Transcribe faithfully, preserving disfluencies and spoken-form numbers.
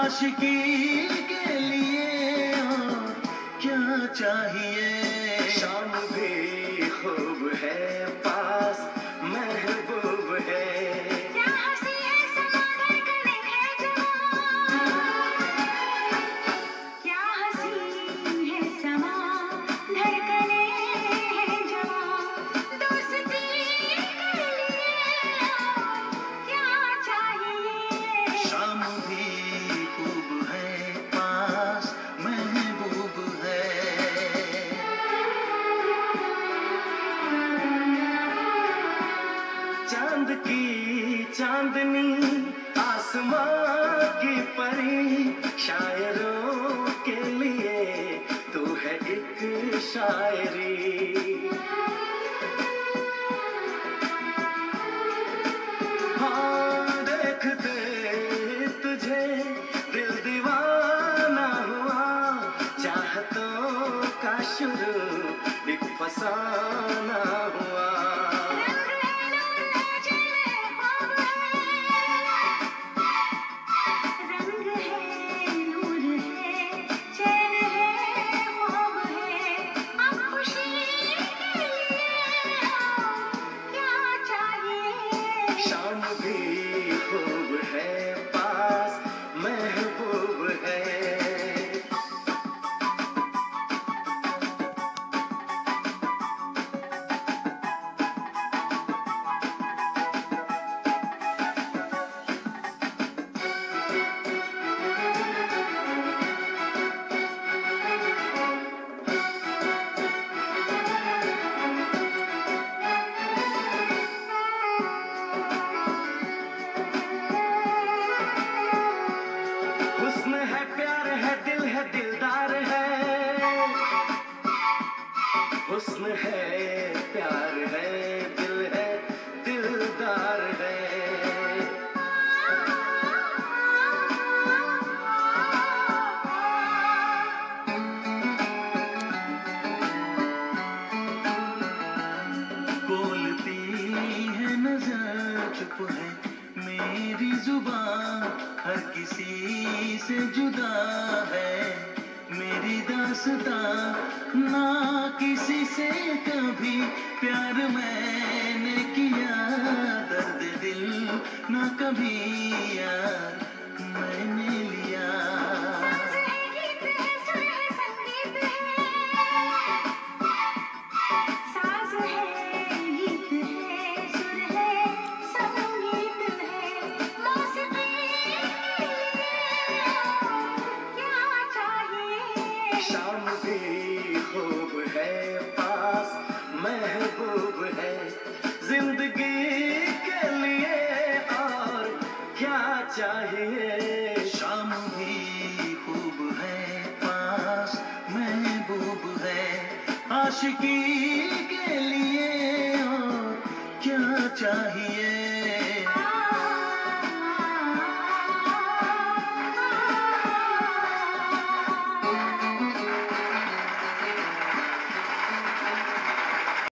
आशिकी के लिए और क्या चाहिए। शाम भी खूब है, पास महबूब है। क्या हंसी है समा, धड़कने है जवां। क्या हंसी है समा, धड़कने है जवां। दोस्ती के लिए और क्या चाहिए। शाम भी खूब है, पास महबूब है। चांद की चांदनी, आसमां की परी, शायरों के लिए तू है एक शायरी। हाँ देखते तुझे दिल दीवाना हुआ, चाहतों का शुरू एक फसाना हुआ। रंग है नूर है, चैन है ख्वाब है। अब खुशी के लिए और क्या चाहिए। शाम भी खूब है, पास महबूब है। हुस्न है, प्यार है, दिल है, दिलदार है। हुस्न है, प्यार है, दिल है, दिलदार है। बोलती है नजर, चुप है मेरी जुबान, हर किसी से जुदा है मेरी दास्तां। ना किसी से कभी प्यार मैंने किया, दर्द दिल ना कभी यार मैंने लिया। साज है, गीत है, सुर है, संगीत है। साज है, गीत है, सुर है, संगीत है। मौसीकी के लिए और क्या चाहिए। शाम भी खूब है, पास महबूब है। जिंदगी के लिए और क्या चाहिए। शाम भी खूब है, पास महबूब है। आशिकी के लिए और क्या चाहिए।